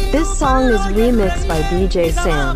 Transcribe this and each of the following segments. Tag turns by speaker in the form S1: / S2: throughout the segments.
S1: This song is remixed by DJ Sam.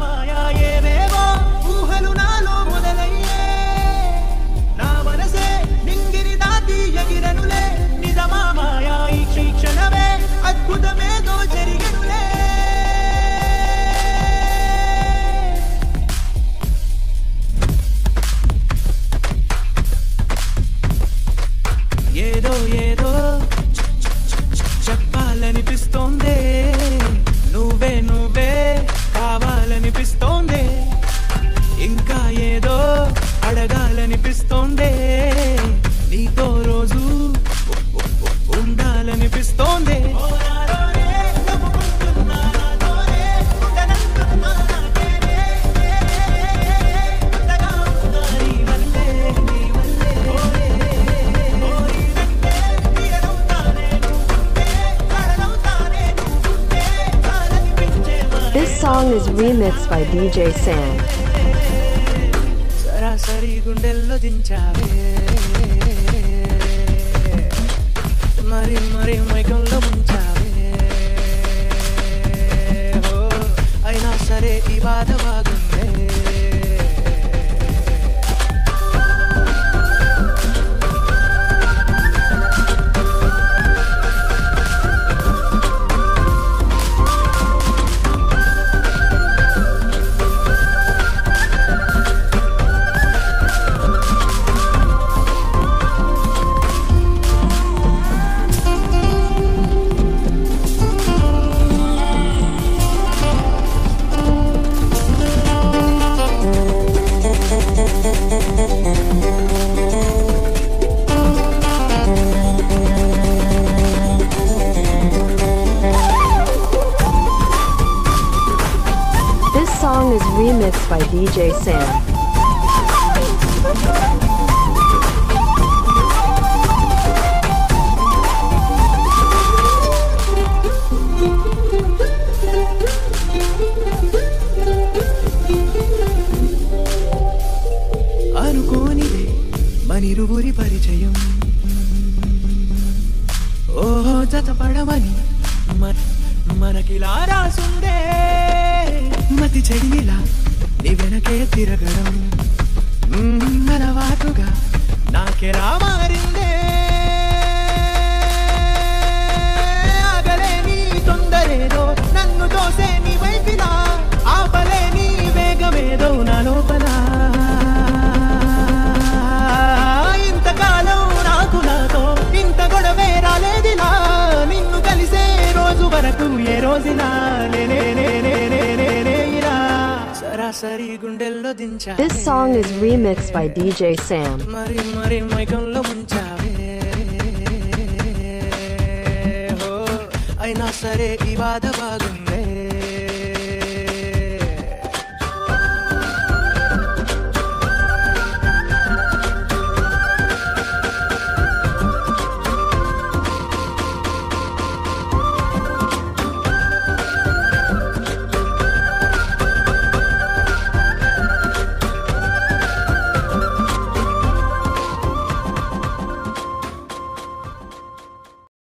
S2: చెప్పాలనిపిస్తోందే నువ్వే నువ్వే కావాలనిపిస్తోందే ఇంకా ఏదో అడగాలనిపిస్తోందే నీతో రోజు ఉండాలనిపిస్తోందే
S1: This song is remixed by DJ Sam.
S2: Sara Sari Gundello దించావే మరి మరి మైకంలో ముంచావే అయినా సరే ఈ బాధ బాగుందే
S1: This song is remixed by DJ Sam.
S2: అనుకోనిదే మనిరువురి పరిచయం ఓహో జతపడవని మనకిలా రాసుందే మతి చెడిలా నీ వెనకే తిరగడం అలవాటుగా నాకెలా మారిందే ఆగలేని తొందరేదో నన్ను తోసే నీ వైపిలా ఆపలేని వేగమేదో నా లోపల ఇంతకాలం నాకు నాతో ఇంత గొడవే రాలేదిలా నిన్ను కలిసే రోజు వరకు ఏ రోజులా సరాసరి గుండెల్లో దించావే
S1: This song is remixed by DJ Sam.
S2: మరి మరి మైకంలో ముంచావే అయినా సరే ఈ బాధ బాగు